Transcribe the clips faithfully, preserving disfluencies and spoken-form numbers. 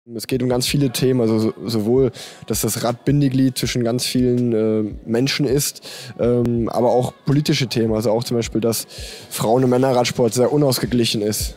Es geht um ganz viele Themen, also so, sowohl, dass das Rad Bindeglied zwischen ganz vielen äh, Menschen ist, ähm, aber auch politische Themen, also auch zum Beispiel, dass Frauen- und Männerradsport sehr unausgeglichen ist.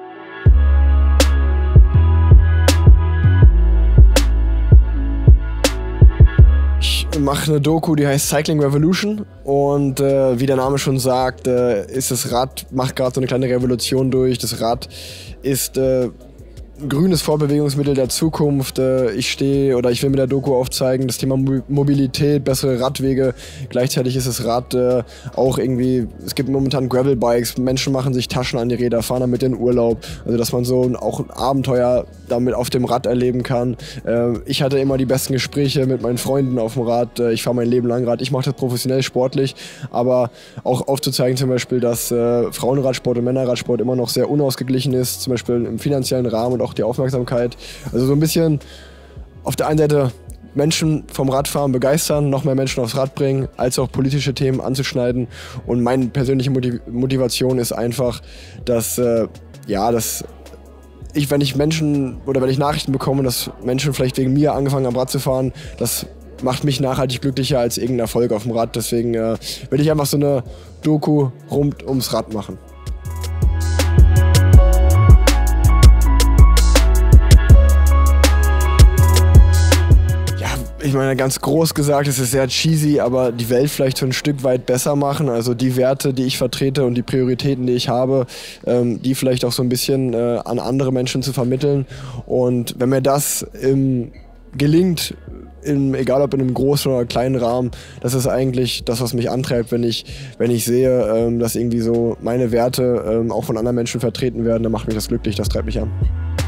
Ich mache eine Doku, die heißt Cycling Revolution und äh, wie der Name schon sagt, äh, ist das Rad, macht gerade so eine kleine Revolution durch. Das Rad ist äh, ein grünes Vorbewegungsmittel der Zukunft. Ich stehe oder ich will mit der Doku aufzeigen, das Thema Mobilität, bessere Radwege. Gleichzeitig ist das Rad äh, auch irgendwie, es gibt momentan Gravelbikes, Menschen machen sich Taschen an die Räder, fahren damit in Urlaub. Also dass man so auch ein Abenteuer damit auf dem Rad erleben kann. Äh, ich hatte immer die besten Gespräche mit meinen Freunden auf dem Rad. Ich fahre mein Leben lang Rad. Ich mache das professionell, sportlich, aber auch aufzuzeigen zum Beispiel, dass äh, Frauenradsport und Männerradsport immer noch sehr unausgeglichen ist, zum Beispiel im finanziellen Rahmen und auch die Aufmerksamkeit. Also so ein bisschen auf der einen Seite Menschen vom Radfahren begeistern, noch mehr Menschen aufs Rad bringen, als auch politische Themen anzuschneiden. Und meine persönliche Motiv Motivation ist einfach, dass, äh, ja, dass ich, wenn ich Menschen oder wenn ich Nachrichten bekomme, dass Menschen vielleicht wegen mir angefangen haben, Rad zu fahren, das macht mich nachhaltig glücklicher als irgendein Erfolg auf dem Rad. Deswegen äh, will ich einfach so eine Doku rund ums Rad machen. Ich meine, ganz groß gesagt, es ist sehr cheesy, aber die Welt vielleicht so ein Stück weit besser machen. Also die Werte, die ich vertrete und die Prioritäten, die ich habe, ähm, die vielleicht auch so ein bisschen äh, an andere Menschen zu vermitteln. Und wenn mir das ähm, gelingt, in, egal ob in einem großen oder kleinen Rahmen, das ist eigentlich das, was mich antreibt, wenn ich, wenn ich sehe, ähm, dass irgendwie so meine Werte ähm, auch von anderen Menschen vertreten werden, dann macht mich das glücklich, das treibt mich an.